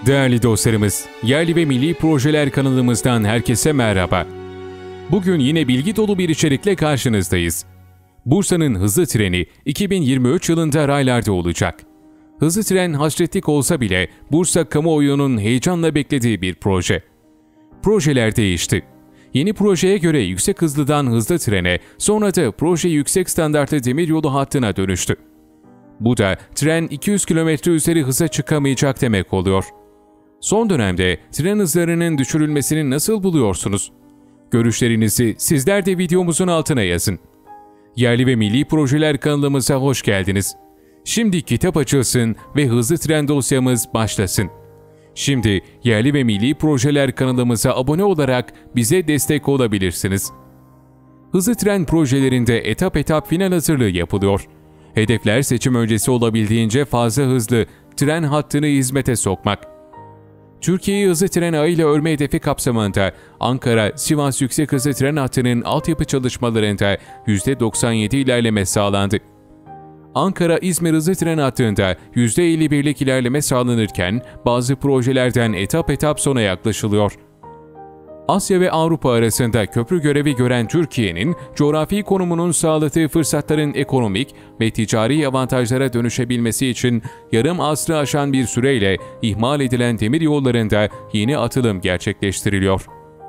Değerli dostlarımız, Yerli ve Milli Projeler kanalımızdan herkese merhaba. Bugün yine bilgi dolu bir içerikle karşınızdayız. Bursa'nın hızlı treni 2023 yılında raylarda olacak. Hızlı tren hasretlik olsa bile Bursa kamuoyunun heyecanla beklediği bir proje. Projeler değişti. Yeni projeye göre yüksek hızlıdan hızlı trene, sonra da proje yüksek standartlı demiryolu hattına dönüştü. Bu da tren 200 km üzeri hıza çıkamayacak demek oluyor. Son dönemde tren hızlarının düşürülmesini nasıl buluyorsunuz? Görüşlerinizi sizler de videomuzun altına yazın. Yerli ve Milli Projeler kanalımıza hoş geldiniz. Şimdi kitap açılsın ve hızlı tren dosyamız başlasın. Şimdi Yerli ve Milli Projeler kanalımıza abone olarak bize destek olabilirsiniz. Hızlı tren projelerinde etap etap final hazırlığı yapılıyor. Hedefler seçim öncesi olabildiğince fazla hızlı tren hattını hizmete sokmak. Türkiye'yi hızlı tren ağıyla örme hedefi kapsamında Ankara-Sivas yüksek hızlı tren hattının altyapı çalışmalarında %97 ilerleme sağlandı. Ankara-İzmir hızlı tren hattında %51'lik ilerleme sağlanırken bazı projelerden etap etap sona yaklaşılıyor. Asya ve Avrupa arasında köprü görevi gören Türkiye'nin coğrafi konumunun sağladığı fırsatların ekonomik ve ticari avantajlara dönüşebilmesi için yarım asrı aşan bir süreyle ihmal edilen demiryollarında yeni atılım gerçekleştiriliyor.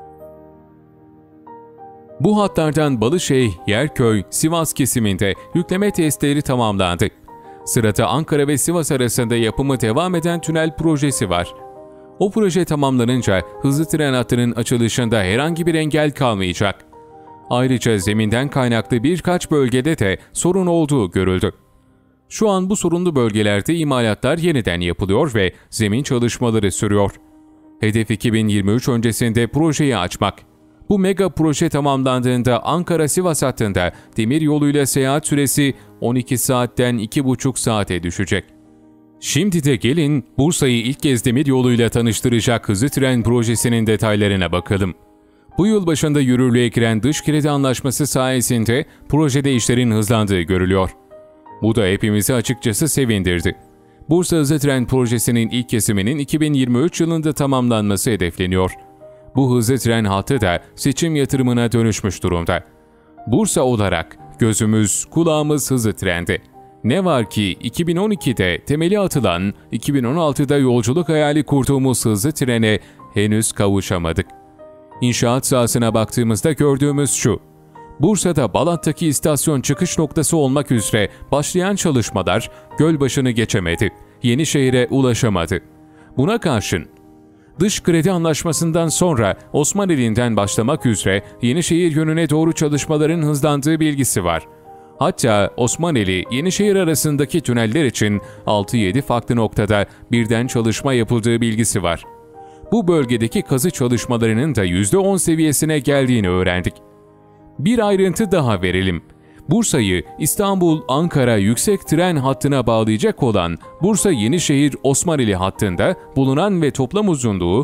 Bu hatlardan Balışehir, Yerköy, Sivas kesiminde yükleme testleri tamamlandı. Sırada Ankara ve Sivas arasında yapımı devam eden tünel projesi var. O proje tamamlanınca hızlı tren hattının açılışında herhangi bir engel kalmayacak. Ayrıca zeminden kaynaklı birkaç bölgede de sorun olduğu görüldü. Şu an bu sorunlu bölgelerde imalatlar yeniden yapılıyor ve zemin çalışmaları sürüyor. Hedef 2023 öncesinde projeyi açmak. Bu mega proje tamamlandığında Ankara-Sivas hattında demir yoluyla seyahat süresi 12 saatten 2,5 saate düşecek. Şimdi de gelin Bursa'yı ilk kez demir yoluyla tanıştıracak hızlı tren projesinin detaylarına bakalım. Bu yıl başında yürürlüğe giren dış kredi anlaşması sayesinde projede işlerin hızlandığı görülüyor. Bu da hepimizi açıkçası sevindirdi. Bursa hızlı tren projesinin ilk kesiminin 2023 yılında tamamlanması hedefleniyor. Bu hızlı tren hattı da seçim yatırımına dönüşmüş durumda. Bursa olarak gözümüz, kulağımız hızlı trende. Ne var ki 2012'de temeli atılan, 2016'da yolculuk hayali kurduğumuz hızlı trene henüz kavuşamadık. İnşaat sahasına baktığımızda gördüğümüz şu: Bursa'da Balat'taki istasyon çıkış noktası olmak üzere başlayan çalışmalar Gölbaşı'nı geçemedi, Yenişehir'e ulaşamadı. Buna karşın dış kredi anlaşmasından sonra Osmaneli'nden başlamak üzere Yenişehir yönüne doğru çalışmaların hızlandığı bilgisi var. Hatta Osmaneli-Yenişehir arasındaki tüneller için 6-7 farklı noktada birden çalışma yapıldığı bilgisi var. Bu bölgedeki kazı çalışmalarının da %10 seviyesine geldiğini öğrendik. Bir ayrıntı daha verelim. Bursa'yı İstanbul-Ankara yüksek tren hattına bağlayacak olan Bursa-Yenişehir-Osmaneli hattında bulunan ve toplam uzunluğu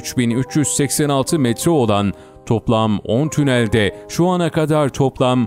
13.386 metre olan toplam 10 tünelde şu ana kadar toplam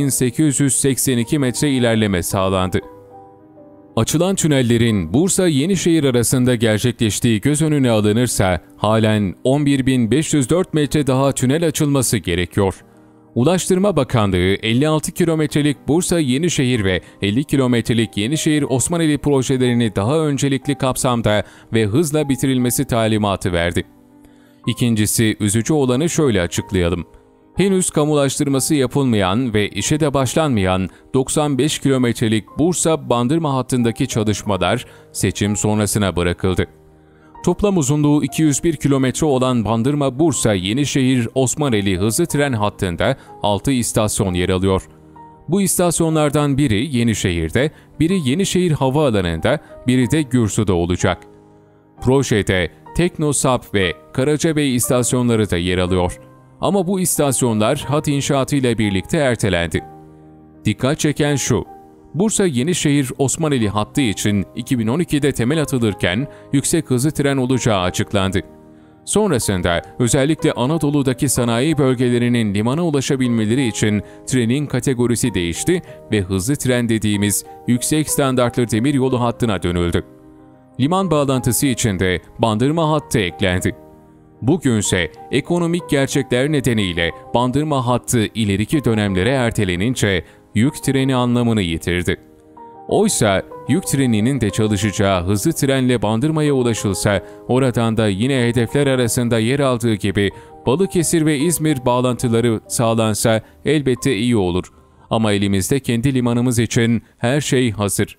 1882 metre ilerleme sağlandı. Açılan tünellerin Bursa-Yenişehir arasında gerçekleştiği göz önüne alınırsa halen 11.504 metre daha tünel açılması gerekiyor. Ulaştırma Bakanlığı 56 kilometrelik Bursa-Yenişehir ve 50 kilometrelik Yenişehir-Osmaneli projelerini daha öncelikli kapsamda ve hızla bitirilmesi talimatı verdi. İkincisi, üzücü olanı şöyle açıklayalım. Henüz kamulaştırması yapılmayan ve işe de başlanmayan 95 kilometrelik Bursa-Bandırma hattındaki çalışmalar seçim sonrasına bırakıldı. Toplam uzunluğu 201 kilometre olan Bandırma-Bursa-Yenişehir-Osmaneli hızlı tren hattında 6 istasyon yer alıyor. Bu istasyonlardan biri Yenişehir'de, biri Yenişehir Havaalanı'nda, biri de Gürsu'da olacak. Projede Teknosap ve Karacabey istasyonları da yer alıyor. Ama bu istasyonlar hat inşaatıyla birlikte ertelendi. Dikkat çeken şu: Bursa-Yenişehir-Osmaneli hattı için 2012'de temel atılırken yüksek hızlı tren olacağı açıklandı. Sonrasında özellikle Anadolu'daki sanayi bölgelerinin limana ulaşabilmeleri için trenin kategorisi değişti ve hızlı tren dediğimiz yüksek standartlı demiryolu hattına dönüldü. Liman bağlantısı için de Bandırma hattı eklendi. Bugünse ekonomik gerçekler nedeniyle Bandırma hattı ileriki dönemlere ertelenince yük treni anlamını yitirdi. Oysa yük treninin de çalışacağı hızlı trenle Bandırma'ya ulaşılsa, oradan da yine hedefler arasında yer aldığı gibi Balıkesir ve İzmir bağlantıları sağlansa elbette iyi olur. Ama elimizde kendi limanımız için her şey hazır.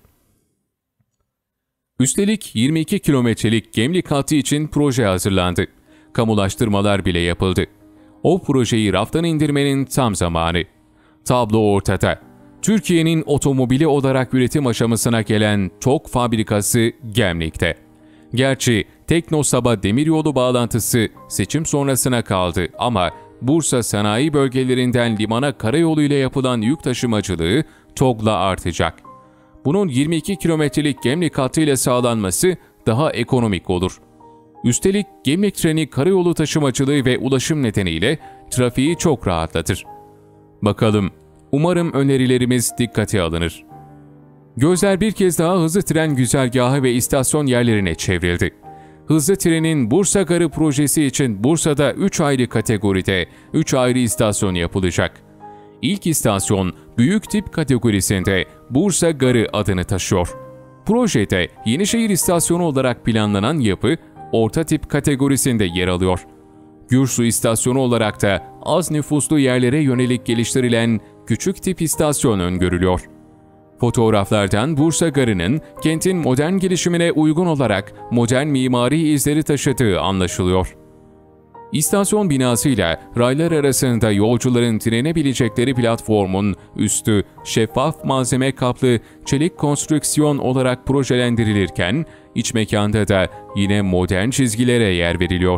Üstelik 22 kilometrelik Gemlik hattı için proje hazırlandı. Kamulaştırmalar bile yapıldı. O projeyi raftan indirmenin tam zamanı. Tablo ortada. Türkiye'nin otomobili olarak üretim aşamasına gelen TOG fabrikası Gemlik'te. Gerçi Teknosab'a demiryolu bağlantısı seçim sonrasına kaldı ama Bursa sanayi bölgelerinden limana karayoluyla yapılan yük taşımacılığı TOG'la artacak. Bunun 22 kilometrelik Gemlik hattıyla sağlanması daha ekonomik olur. Üstelik Gemlik treni karayolu taşımacılığı ve ulaşım nedeniyle trafiği çok rahatlatır. Bakalım, umarım önerilerimiz dikkate alınır. Gözler bir kez daha hızlı tren güzergahı ve istasyon yerlerine çevrildi. Hızlı trenin Bursa Garı projesi için Bursa'da 3 ayrı kategoride 3 ayrı istasyon yapılacak. İlk istasyon büyük tip kategorisinde Bursa Garı adını taşıyor. Projede Yenişehir istasyonu olarak planlanan yapı orta tip kategorisinde yer alıyor. Gürsu istasyonu olarak da az nüfuslu yerlere yönelik geliştirilen küçük tip istasyon öngörülüyor. Fotoğraflardan Bursa Garı'nın kentin modern gelişimine uygun olarak modern mimari izleri taşıdığı anlaşılıyor. İstasyon binasıyla raylar arasında yolcuların direnebilecekleri platformun üstü şeffaf malzeme kaplı çelik konstrüksiyon olarak projelendirilirken, iç mekanda da yine modern çizgilere yer veriliyor.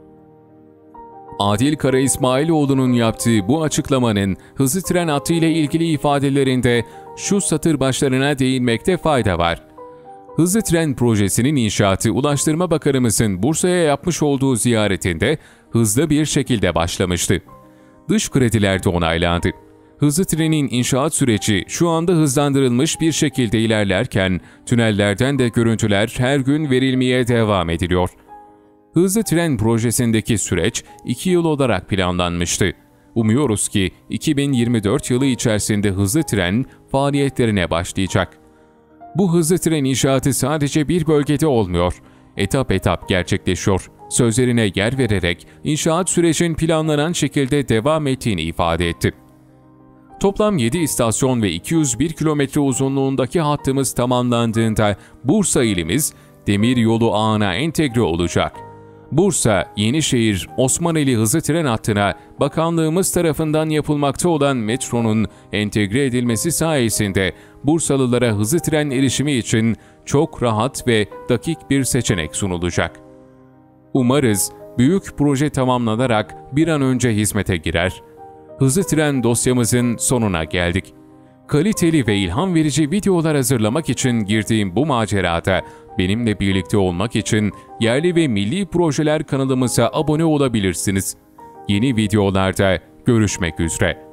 Adil Kara İsmailoğlu'nun yaptığı bu açıklamanın hızlı tren hattı ile ilgili ifadelerinde şu satır başlarına değinmekte fayda var. Hızlı tren projesinin inşaatı Ulaştırma Bakanımızın Bursa'ya yapmış olduğu ziyaretinde hızlı bir şekilde başlamıştı. Dış krediler de onaylandı. Hızlı trenin inşaat süreci şu anda hızlandırılmış bir şekilde ilerlerken tünellerden de görüntüler her gün verilmeye devam ediliyor. Hızlı tren projesindeki süreç 2 yıl olarak planlanmıştı. Umuyoruz ki 2024 yılı içerisinde hızlı tren faaliyetlerine başlayacak. Bu hızlı tren inşaatı sadece bir bölgede olmuyor, etap etap gerçekleşiyor. Sözlerine yer vererek inşaat sürecin planlanan şekilde devam ettiğini ifade etti. Toplam 7 istasyon ve 201 kilometre uzunluğundaki hattımız tamamlandığında Bursa ilimiz demiryolu ağına entegre olacak. Bursa, Yenişehir, Osmaneli hızlı tren hattına bakanlığımız tarafından yapılmakta olan metronun entegre edilmesi sayesinde Bursalılara hızlı tren erişimi için çok rahat ve dakik bir seçenek sunulacak. Umarız büyük proje tamamlanarak bir an önce hizmete girer. Hızlı tren dosyamızın sonuna geldik. Kaliteli ve ilham verici videolar hazırlamak için girdiğim bu macerada benimle birlikte olmak için yerli ve milli projeler kanalımıza abone olabilirsiniz. Yeni videolarda görüşmek üzere.